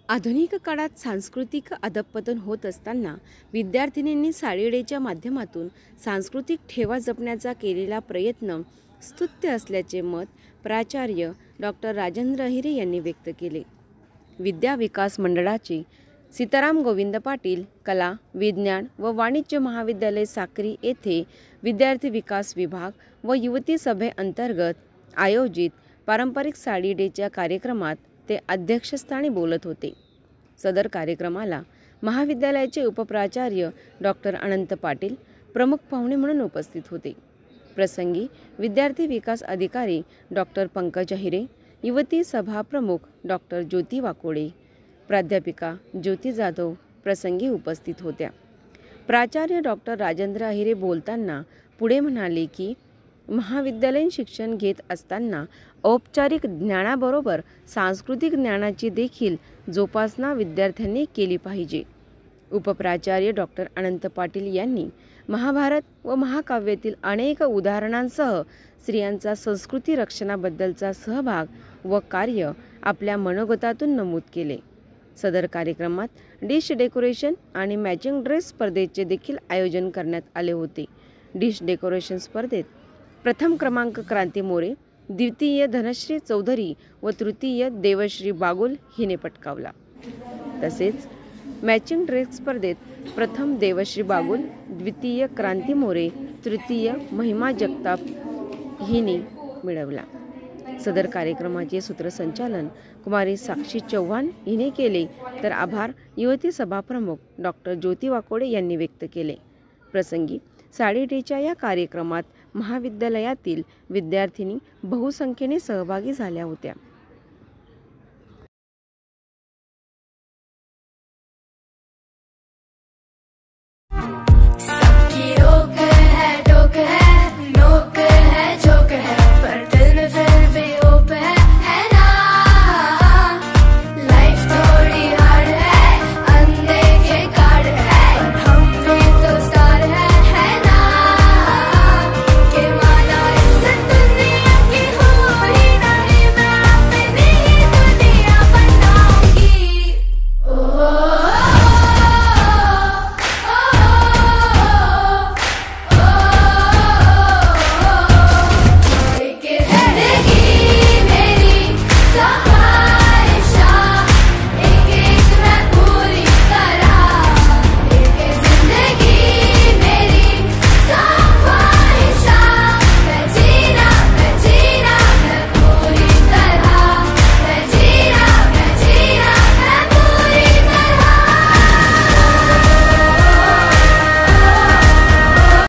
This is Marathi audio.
आधुनिक काळात सांस्कृतिक अधःपतन होत असताना विद्यार्थिनींनी साडी डेच्या माध्यमातून सांस्कृतिक ठेवा जपण्याचा केलेला प्रयत्न स्तुत्य असल्याचे मत प्राचार्य डॉक्टर राजेंद्र अहिरे यांनी व्यक्त केले. विद्या विकास मंडळाचे सीताराम गोविंद पाटील कला, विज्ञान व वाणिज्य महाविद्यालय साक्री येथे विद्यार्थी विकास विभाग व युवती सभेअंतर्गत आयोजित पारंपरिक साडी डेच्या कार्यक्रमात ते अध्यक्षस्थानी बोलत होते. सदर कार्यक्रमाला महाविद्यालयाचे उपप्राचार्य डॉक्टर अनंत पाटील प्रमुख पाहुणे म्हणून उपस्थित होते. प्रसंगी विद्यार्थी विकास अधिकारी डॉक्टर पंकज अहिरे, युवती सभा प्रमुख डॉक्टर ज्योती वाकोडे, प्राध्यापिका ज्योती जाधव प्रसंगी उपस्थित होत्या. प्राचार्य डॉक्टर राजेंद्र अहिरे बोलताना पुढे म्हणाले की महाविद्यालयीन शिक्षण घेत असताना औपचारिक ज्ञानाबरोबर सांस्कृतिक ज्ञानाची देखील जोपासना विद्यार्थ्यांनी केली पाहिजे. उपप्राचार्य डॉक्टर अनंत पाटील यांनी महाभारत व महाकाव्यातील अनेक उदाहरणांसह स्त्रियांचा संस्कृती रक्षणाबद्दलचा सहभाग व कार्य आपल्या मनोगतातून नमूद केले. सदर कार्यक्रमात डिश डेकोरेशन आणि मॅचिंग ड्रेस स्पर्धेचे देखील आयोजन करण्यात आले होते. डिश डेकोरेशन स्पर्धेत प्रथम क्रमांक क्रांती मोरे, द्वितीय धनश्री चौधरी व तृतीय देवश्री बागुल हिने पटकावला. तसेच मॅचिंग ड्रेस स्पर्धेत प्रथम देवश्री बागुल, द्वितीय क्रांती मोरे, तृतीय महिमा जगताप हिने मिळवला. सदर कार्यक्रमाचे सूत्रसंचालन कुमारी साक्षी चव्हाण हिने केले, तर आभार युवती सभा प्रमुख डॉक्टर ज्योती वाकोडे यांनी व्यक्त केले. प्रसंगी साडी डेच्या या कार्यक्रमात महाविद्यालयातील विद्यार्थिनी बहुसंख्येने सहभागी झाल्या होत्या.